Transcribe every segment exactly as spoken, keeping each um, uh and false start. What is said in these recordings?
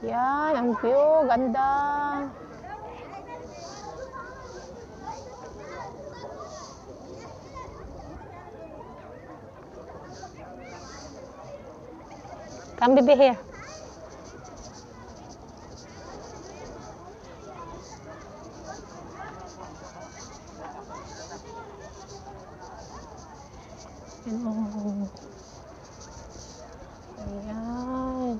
Yan, ang view. Ganda. Come, baby, here. Ayan. Ayan.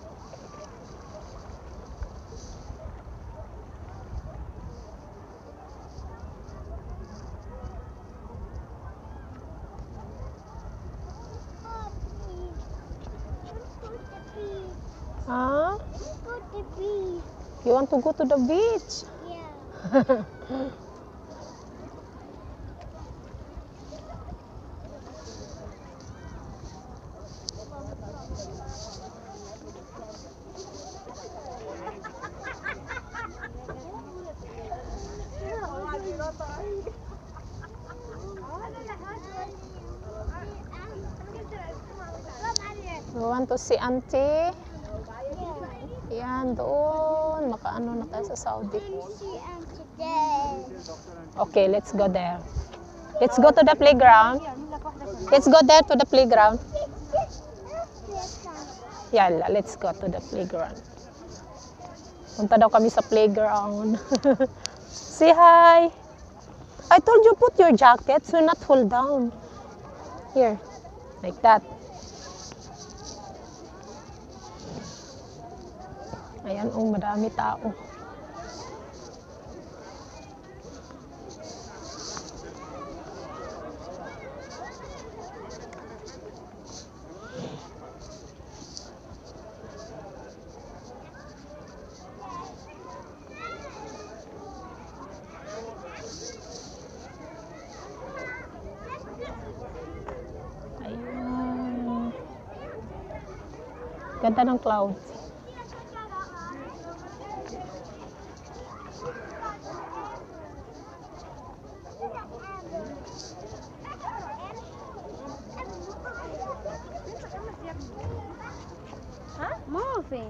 Huh? You want to go to the beach? Yeah. You want to see auntie? Yan, doon. Makaano na tayo sa Saudi. Okay, let's go there. Let's go to the playground. Let's go there to the playground. Yala, let's go to the playground. Punta daw kami sa playground. Say hi. I told you put your jacket so not fall down. Here, like that. Ayan, oh, madami tao. Ayan. Ganda ng clouds. Moving.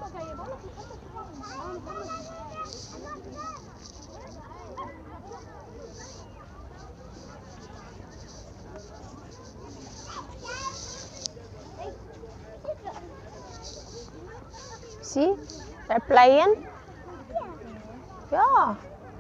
See? They're playing? Yeah.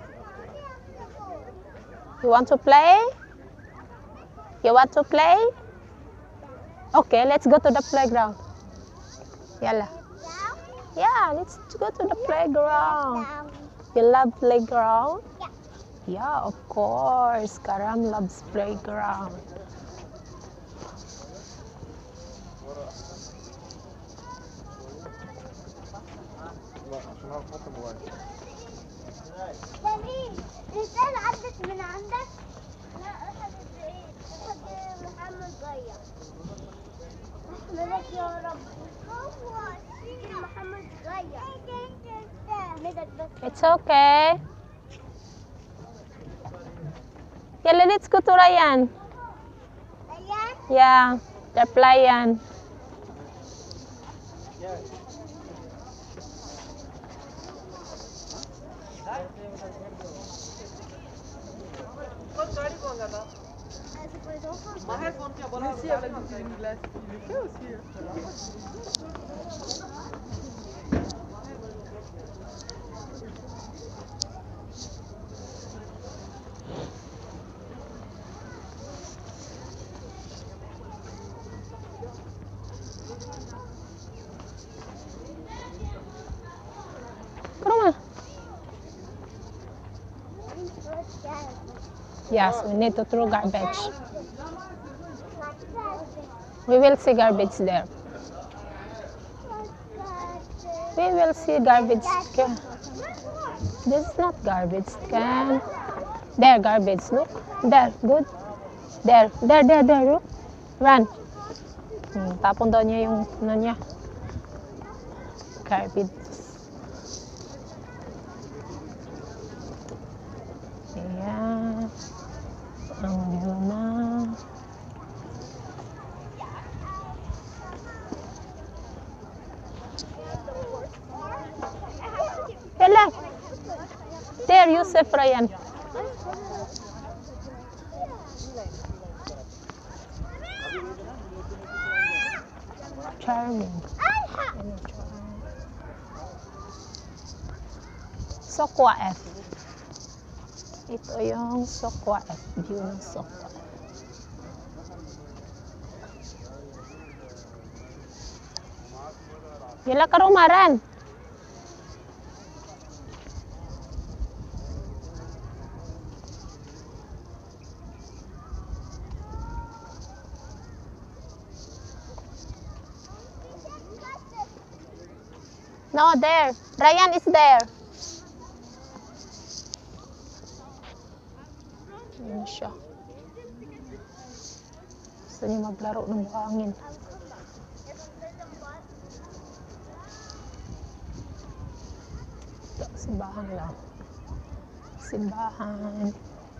You want to play? You want to play? Okay, let's go to the playground. Yalla. Yeah, let's go to the playground. You love playground? Yeah. Yeah, of course. Karam loves playground. جميل. الإنسان عدت من عندك؟ لا أخذت إيه؟ أخذ محمد ضيع. ملك يا رب. هو محمد ضيع. مدد بس. It's okay. Yalla, let's go to Ryan. Ayan. Yeah, they're playing. Come on. Yes, we need to throw garbage. We will see garbage there. We will see garbage can. This is not garbage can. There, garbage. Look. There. Good. There. There, there, there. Look. Run. Hmm, tapon daw niya yung ano niya. Garbage. Ayan. Ang view na. Joseph Ryan. Charming. Sokwa F. Ito yung Sokwa F. View ng Sokwa F. Gila ka rumaran. No, there. Ryan is there. Ayan siya. Gusto niya maglaro ng buhangin. Simbahan lang. Simbahan.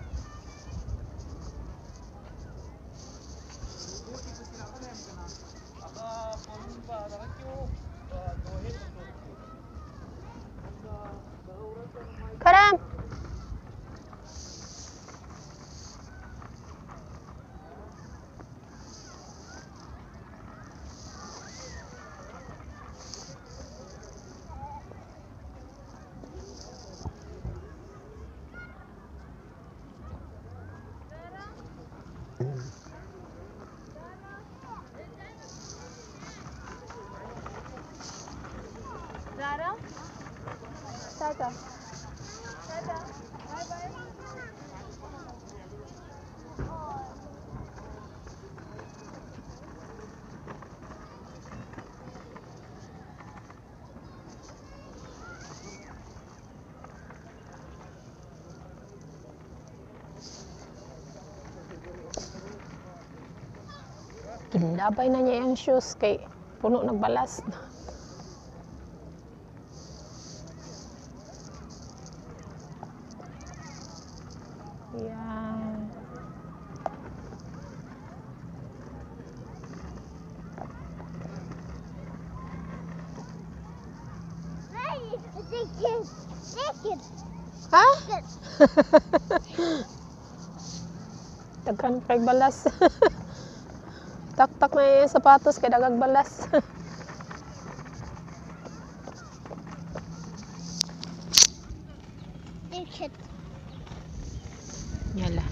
Karam! Zara? Tata. Tata. Bye bye. Ginlabay na niya yung shoes kay puno nagbalas. Yan. Hey, naked. Naked. Ha? Daghan kay balas. Tak-tak na yung sapatos kay dagag balas. Naked. Yala.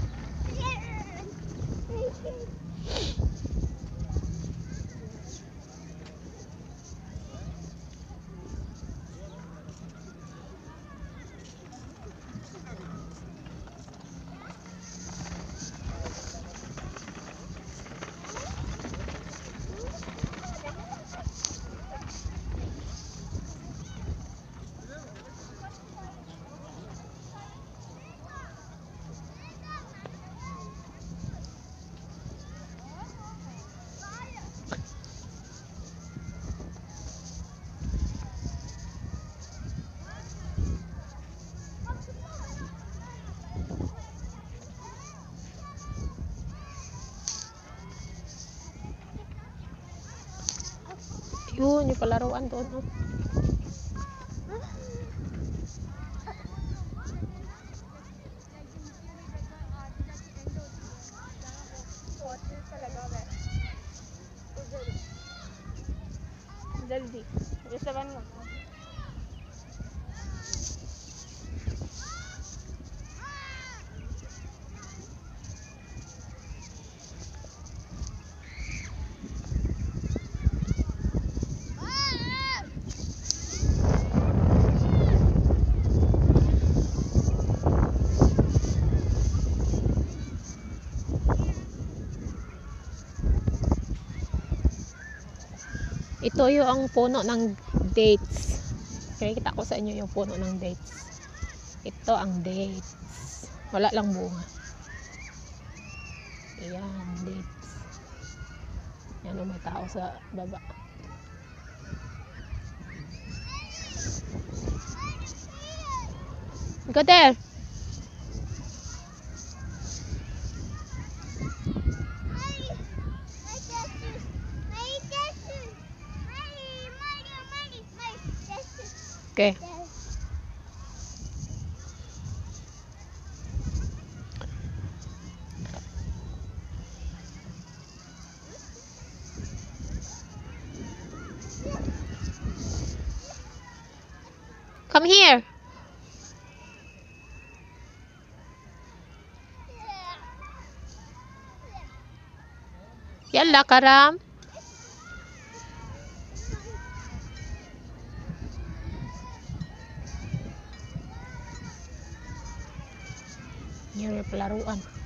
Yun, yung palaruan doon. Oh. जल्दी जैसे बन Ito yung puno ng dates. Kaya ko sa inyo yung puno ng dates. Ito ang dates. Wala lang bunga. Ayan, dates. Yan, may tao sa baba. Go there. Okay. Come here. Yalla, Karam. Yun yung palaruan.